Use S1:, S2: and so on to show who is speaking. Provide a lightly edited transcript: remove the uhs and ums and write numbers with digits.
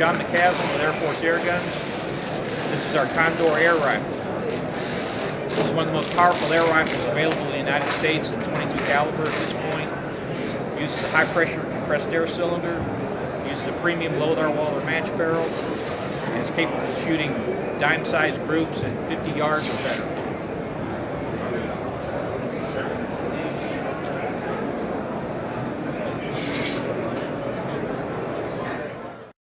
S1: John McCasland with Airforce Airguns. This is our Condor air rifle. This is one of the most powerful air rifles available in the United States in .22 caliber at this point. Uses a high pressure compressed air cylinder. Uses a premium Lothar-Walther match barrel. And is capable of shooting dime-sized groups at 50 yards or better.